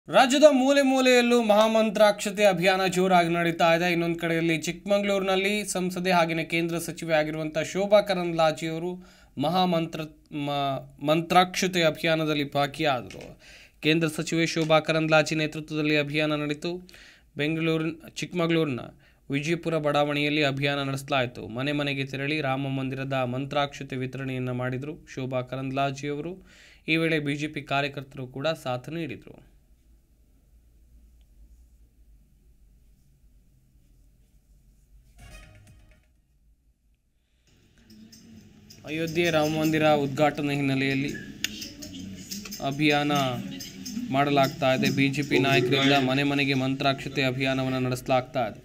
ರಾಜ್ಯದ ಮೂಲೆ ಮೂಲೆಯಲ್ಲೂ ಮಹಾಮಂತ್ರಾಕ್ಷತೆ ಅಭಿಯಾನ ಜೋರಾಗಿ ನಡೀತಾ ಇದೆ. ಇನ್ನೊಂದು ಕಡೆಯಲ್ಲಿ ಚಿಕ್ಕಮಗಳೂರಿನಲ್ಲಿ ಸಂಸದೆ ಹಾಗೆಯೇ ಕೇಂದ್ರ ಸಚಿವೆ ಆಗಿರುವಂತಹ ಶೋಭಾ ಕರಂದ್ಲಾಜೆ ಅವರು ಮಂತ್ರಾಕ್ಷತೆ ಅಭಿಯಾನದಲ್ಲಿ ಭಾಗಿಯಾದರು. ಕೇಂದ್ರ ಸಚಿವೆ ಶೋಭಾ ಕರಂದ್ಲಾಜೆ ನೇತೃತ್ವದಲ್ಲಿ ಅಭಿಯಾನ ನಡೆಯಿತು. ಚಿಕ್ಕಮಗಳೂರಿನ ವಿಜಯಪುರ ಬಡಾವಣೆಯಲ್ಲಿ ಅಭಿಯಾನ ನಡೆಸಲಾಯಿತು. ಮನೆ ಮನೆಗೆ ತೆರಳಿ ರಾಮ ಮಂದಿರದ ಮಂತ್ರಾಕ್ಷತೆ ವಿತರಣೆಯನ್ನು ಮಾಡಿದರು ಶೋಭಾ ಕರಂದ್ಲಾಜೆ ಅವರು. ಈ ವೇಳೆ ಬಿಜೆಪಿ ಕಾರ್ಯಕರ್ತರು ಕೂಡ ಸಾಥ್ ನೀಡಿದರು. ಅಯೋಧ್ಯೆ ರಾಮ ಮಂದಿರ ಉದ್ಘಾಟನೆ ಹಿನ್ನೆಲೆಯಲ್ಲಿ ಅಭಿಯಾನ ಮಾಡಲಾಗ್ತಾ ಇದೆ. ಬಿಜೆಪಿ ನಾಯಕರಿಂದ ಮನೆ ಮನೆಗೆ ಮಂತ್ರಾಕ್ಷತೆ ಅಭಿಯಾನವನ್ನು ನಡೆಸಲಾಗ್ತಾ ಇದೆ.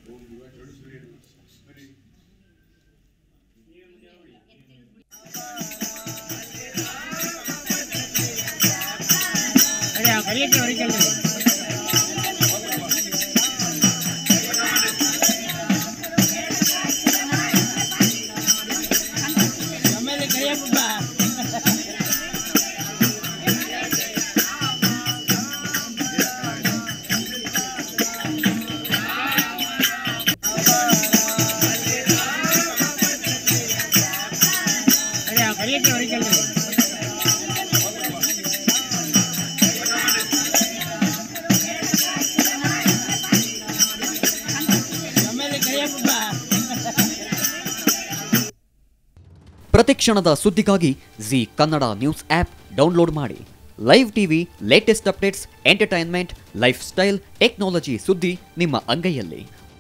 ಪ್ರತಿಕ್ಷಣದ ಸುದ್ದಿಗಾಗಿ Zee Kannada news app download ಮಾಡಿ. Live TV, latest updates, entertainment, lifestyle, technology ಸುದ್ದಿ ನಿಮ್ಮ ಅಂಗೈಯಲ್ಲಿ.